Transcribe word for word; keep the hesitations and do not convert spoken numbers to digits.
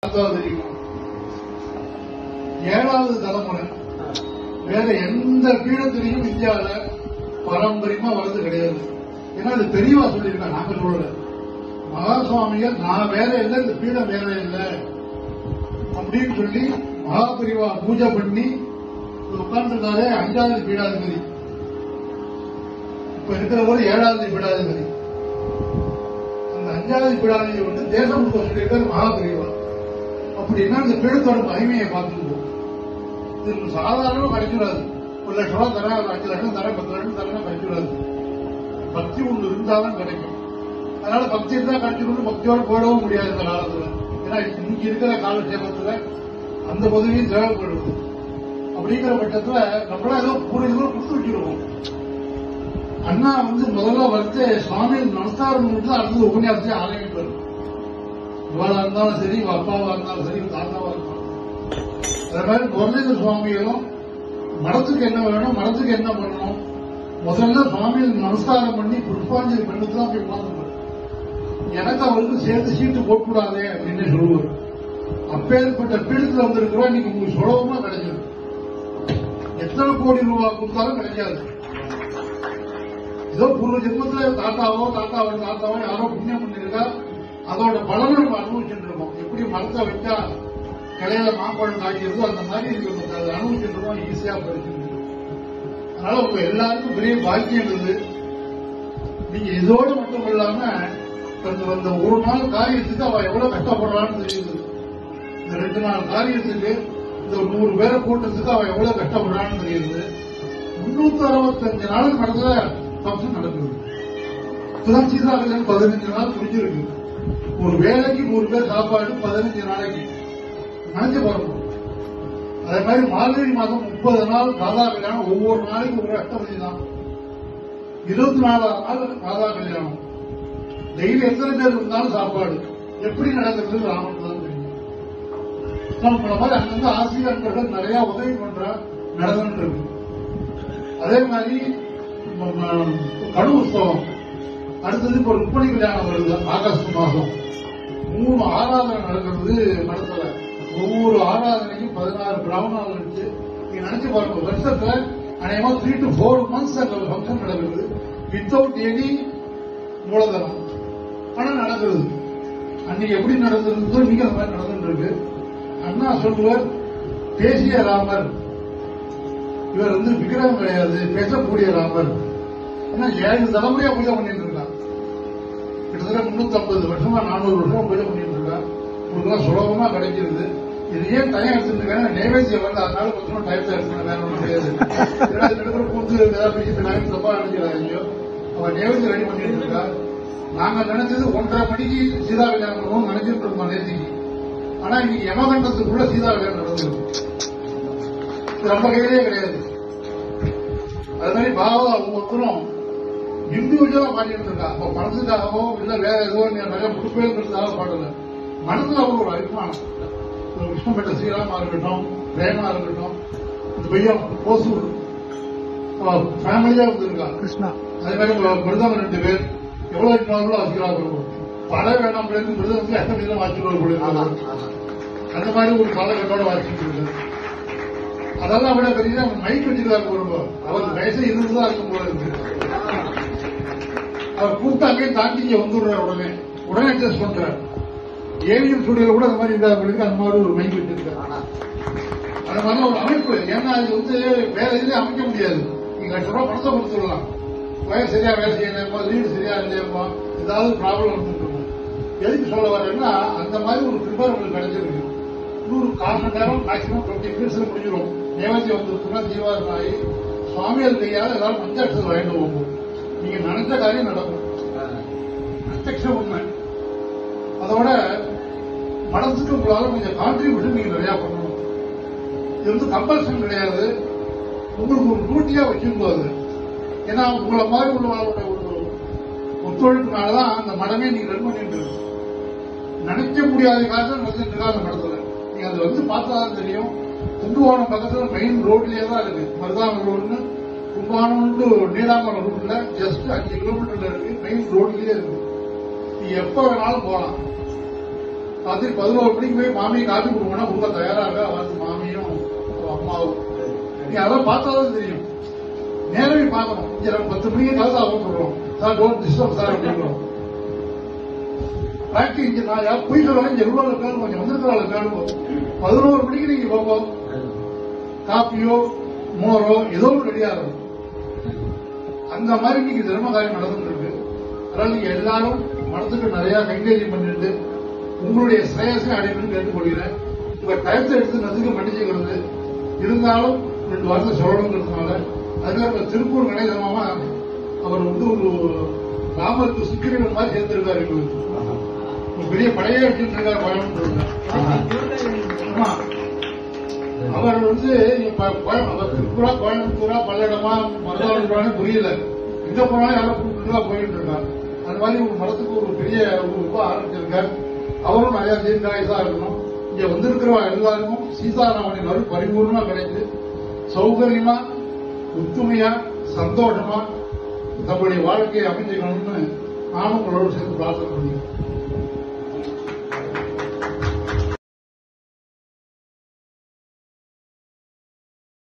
தெரியும். ஏழாவது தலைமுறை வேற எந்த பீடத்திலையும் இந்தியாவில் பாரம்பரியமா வர்றது கிடையாது. ஏன்னா அது பெரியவா சொல்லியிருக்கேன், நாங்க சொல்லல. மகாசுவாமிகள் நான் வேற இல்லை, இந்த பீடம் வேற இல்லை அப்படின்னு சொல்லி மகாபெரிவா பூஜை பண்ணி உட்கார்ந்துருந்தாலே அஞ்சாவது பீடாதிபதி. இப்ப இருக்கிற போது ஏழாவது பீடாதிபதி. அந்த அஞ்சாவது பீடாதிபதி வந்து தேசம் சொல்லியிருக்காரு மகாபெரிவா. அப்படின்னா இந்த பீடத்தோட மகிமையை பார்த்துருவோம். இது சாதாரணமா கிடைச்சிடாது. ஒரு லட்சம் ரூபாய் தர, ஒரு அஞ்சு லட்சம் தர, பத்து லட்சம் தரணும் கிடைச்சிடாது. பக்தி ஒன்று இருந்தாலும் கிடைக்கும். அதனால பக்தி இருந்தா கிடைச்சிடும், பக்தியோட போடவும் முடியாது இந்த காலத்துல. ஏன்னா இன்னைக்கு இருக்கிற காலட்சேபத்துல அந்த பதவியும் தேவைப்படுது. அப்படிங்கிற பட்சத்துல நம்மளா ஏதோ பூர்வ கொடுத்து வச்சிருக்கோம். அண்ணா வந்து முதல்ல வந்து சுவாமி நமஸ்காரம் மட்டும் அடுத்தது உபன்யாசத்தை ஆரம்பிப்பார். இவளா இருந்தாலும் சரி, அப்பாவா இருந்தாலும் சரி, தாத்தாவா இருந்தாலும். அதே மாதிரி முரளிதர சுவாமிகளும் மடத்துக்கு என்ன வேணும், மடத்துக்கு என்ன பண்ணணும், முதல்ல சுவாமிகள் நமஸ்காரம் பண்ணி புஷ்பாஞ்சலி பண்ணிட்டு தான் போய் பார்த்துப்பார். எனக்கு அவருக்கு சேர்த்து சீட்டு போட்டுக்கூடாதே அப்படின்னு சொல்லுவார். அப்பேற்பட்ட பீடத்தில் வந்திருக்கிறோம். இன்னைக்கு உங்களுக்கு சுலபமா கிடைச்சிடும். எத்தனை கோடி ரூபாய் கொடுத்தாலும் கிடைக்காது. ஏதோ பூர்வ ஜென்மத்துல தாத்தாவோ தாத்தாவோ தாத்தாவோ யாரோ புண்ணியம் பண்ணிருக்கா, அதோட பலனை நம்ம அனுபவிச்சுட்டு இருக்கோம். எப்படி மரத்தை வச்சா கிளையில மாம்பழம் காய்க்கிறதோ அந்த மாதிரி இருக்கு. அதை அனுபவிச்சுட்டு இருக்கோம், ஈஸியா படிச்சுட்டு. அதனால உங்க எல்லாருக்கும் பெரிய பாக்கியம் இருக்குது. நீங்க இதோடு மட்டும் இல்லாம அந்த ஒரு நாள் காரியத்துக்கு அவ எவ்வளவு கஷ்டப்படுறான்னு தெரியுது. இந்த ரெண்டு நாள் காரியத்துக்கு இந்த ஒரு நூறு பேரை கூட்டத்துக்கு அவ எவ்வளவு கஷ்டப்படுறான்னு தெரியுது. முன்னூத்தி அறுபத்தஞ்சு நாள் நடந்த ஃபங்க்ஷன் நடக்குது. இப்பதான் சீதாக்கல்யாணம் பதினஞ்சு நாள் புரிஞ்சிருக்கு. ஒரு வேலைக்கு நூறு பேர் சாப்பாடு பதினஞ்சு நாளைக்கு நினைச்சு பாருங்க. அதே மாதிரி மார்கழி மாதம் முப்பது நாள் ராதா கல்யாணம், ஒவ்வொரு நாளைக்கு ஒரு அஷ்டபதி தான். இருபத்தி நாலாவது நாள் ராதா கல்யாணம். டெய்லி எத்தனை பேர் இருந்தாலும் சாப்பாடு எப்படி நடக்கிறது ராமன் தான் தெரியும். நம்மள மாதிரி அங்கிருந்து ஆசிரியர்கள் நிறைய உதவி பண்ற நடந்துட்டு இருக்கு. அதே மாதிரி கடு உற்சவம் அடுத்தது இப்ப ருக்மணி கல்யாணம் வருது ஆகஸ்ட் மாதம். மூணு ஆராதனை நடக்கிறது நடத்தல. ஒவ்வொரு ஆராதனைக்கும் பதினாறு பிராமணால் இருக்கு. நீங்க நினைச்சு பாருங்க, வருஷத்துல அநேகமா த்ரீ டு போர் மந்த்ஸ் அந்த ஃபங்க்ஷன் நடக்குது வித்தவுட் எனி மூலதனம். ஆனா நடக்கிறது அன்னைக்கு எப்படி நடந்திருந்தோ நீங்க அந்த மாதிரி நடந்துட்டு இருக்கு. அண்ணா சொல்லுவார், பேசிய ராமர் இவர் வந்து விக்கிரகம் கிடையாது, பேசக்கூடிய ராமர். ஏன்னா ஏழு தலைமுறையா பூஜை பண்ணிட்டு இருக்கான். கிட்டத்தட்ட முன்னூத்தி ஐம்பது வருஷமா நானூறு வருஷமா பூஜை பண்ணிட்டு இருக்கான். உங்களுக்கு சுலபமா கிடைக்கிறது. இது ஏன் டைம் எடுத்துட்டு இருக்காங்க, நைவேத்தியம் வந்து அதனால கொஞ்சம் டைம் எடுத்துக்கணும், வேற ஒன்றும் கிடையாது. பூந்து ஏதாவது பேசிட்டு தப்பா நினைக்கிறாங்க. அவன் நைவேத்தியம் ரெடி பண்ணிட்டு இருக்கா. நாங்க நினைச்சது ஒன்றரை மணிக்கு சீதா கல்யாணம் பண்ணுவோம் நினைச்சிட்டு இருக்கோம் நேற்றுக்கு. ஆனா இன்னைக்கு யமகண்டத்துக்குள்ள சீதா கல்யாணம் நடந்தது. நம்ம கையிலே கிடையாது. அது மாதிரி பாவா ஒவ்வொருத்தரும் இண்டிவிஜுவலா பாடிட்டு இருக்கா. அப்ப பணத்துக்காகவோ இல்ல வேற ஏதோ நிறைய முழுப்பேருக்காக பாடல. மனசுல அவர் ஒரு அபிமானம். விஷ்ணுபேட்ட ஸ்ரீராமா இருக்கட்டும், பிரேமா இருக்கட்டும், இந்த பையன் போசூர் ஃபேமிலியா இருந்திருக்கா கிருஷ்ணா. அதே மாதிரி மிருதம் ரெண்டு பேர் எவ்வளவு இருக்கிறாங்களோ வச்சுக்கிறாங்க. பல வேணாம் மிருதத்துல எத்தனை விதம் வாசிக்கிறாங்க. அந்த மாதிரி ஒரு காலகட்டோட வாசிக்கிட்டு இருக்கு. அதெல்லாம் விட பெரிய மைக் வச்சுக்கிறாங்க. ஒரு அவர் வயசு இருந்துதான் இருக்கும் போல இருக்கு. அவர் கூப்பிட்டாங்க தாண்டி இங்க வந்துடுறாரு. உடனே உடனே அட்ஜஸ்ட் பண்றாரு. ஏவிஎம் ஸ்டுடியோல கூட அந்த மாதிரி இருந்தாங்களுக்கு அந்த மாதிரி ஒரு மைக் வச்சிருக்காங்க. அந்த மாதிரி ஒரு அமைப்பு. ஏன்னா அது வந்து வேற இதுலயே அமைக்க முடியாது. நீங்க லட்சம் ரூபாய் பணத்தை கொடுத்துடலாம். வயசு சரியா வேலை செய்யணுமா, லீடு சரியா இல்லையமா, ஏதாவது ப்ராப்ளம் வந்துட்டு இருக்கும். எதுக்கு சொல்ல வரேன்னா அந்த மாதிரி ஒரு ப்ரிப்பேர் உங்களுக்கு கிடைச்சிருக்கு. இன்னொரு கால் மணி நேரம் மேக்சிமம் டுவெண்ட்டி மினிட்ஸ்ல முடிஞ்சிடும். நேவத்தியம் வந்துருக்குன்னா தீவாரம் ஆகி சுவாமியார் கையால் எல்லாரும் மஞ்சாட்சத்தில் வாங்கிட்டு போகும். நீங்க நினைச்ச காரியம் நடக்கும். பிரத்யக்ஷ உண்மை. அதோட மனசுக்கு உங்களால கொஞ்சம் கான்ட்ரிபியூஷன் நீங்க நிறைய பண்ணணும். இது வந்து கம்பல்ஷன் கிடையாது. உங்களுக்கு ஒரு டியூட்டியா வச்சிருந்தது. ஏன்னா உங்களை மாதிரி உள்ளவங்களோட ஒரு ஒத்துழைப்புனாலதான் அந்த மடமே நீங்க ரன் பண்ணிட்டு இருக்கு. நினைக்க முடியாத காரணம் நடந்துட்டு இருக்கா அந்த மடத்துல. நீங்க அது வந்து பார்த்தாதான் தெரியும். கும்பகோணம் பக்கத்துல மெயின் ரோட்லயே தான் இருக்கு. மருதாம ரோடுன்னு கும்பகோணம் நீடாமலை ரூட்ல ஜஸ்ட் அஞ்சு கிலோமீட்டர்ல இருக்கு. மெயின் ரோட்லயே இருக்கு. நீ எப்ப வேணாலும் போகலாம். ராத்திரி பதினோரு மணிக்கு போய் மாமியை காப்பி கொடுக்கணும் கொடுக்க தயாராக வந்து மாமியும் அம்மாவும் நீ அதெல்லாம் பார்த்தாதான் தெரியும். நேரவே பார்க்கணும். இங்க நம்ம பத்து மணிக்கு கலந்து அவங்க சொல்றோம் சார் டோன்ட் டிஸ்டர்ப் சார் அப்படிங்கிறோம். ஃபேக்டரி இங்க நான் யார் போய் சொல்லுவாங்க இங்க எவ்வளவு இருக்காலும் கொஞ்சம் வந்திருக்கிறாள் இருக்காலும் பதினோரு மணிக்கு நீங்க பார்ப்போம் காப்பியோ மோரோ ஏதோ ரெடியா இருக்கும். அந்த மாதிரி இன்னைக்கு தர்ம காரியம் நடந்துட்டு இருக்கு. அதனால நீங்க எல்லாரும் மனத்துக்கு நிறைய கைங்கரியம் பண்ணிட்டு உங்களுடைய ஸ்ரேயஸை அடையணும்னு கேட்டுக்கொள்கிறேன். உங்க டயத்தை எடுத்து நசுக்க மன்னிச்சுக்கிறது இருந்தாலும் ரெண்டு வாரத்தை சொல்லணுங்கிறதுனால அதுக்காக திருப்பூர் கணேசமாமா அவர் வந்து ஒரு ராமருக்கு சுக்கிரீவன் மாதிரி சேர்த்திருக்காரு. எங்களுக்கு ஒரு பெரிய படையே வச்சுட்டு இருக்காரு கோயம்புத்தூர்ல. அவர் வந்து திருப்பூரா கோயம்புத்தூரா பல்லடமா மருதாவூரானு புரியல. எங்க போனாலும் யாரும் கூப்பிட்டு போயிட்டு இருக்காரு. அந்த மாதிரி ஒரு மரத்துக்கு ஒரு பெரிய ஒரு ஆரம்பிச்சிருக்காரு. அவரும் நிறைய தீர்க்காயுசா இருக்கணும். இங்க வந்திருக்கிற எல்லாருக்கும் சீதாராமனின் அருள் பரிபூர்ணமா கிடைச்சு சௌகரியமா ஒத்துமையா சந்தோஷமா நம்முடைய வாழ்க்கையை அமைஞ்சுக்கணும்னு நானும் உங்களோடு சேர்ந்து பிரார்த்தனை பண்ணுறேன்.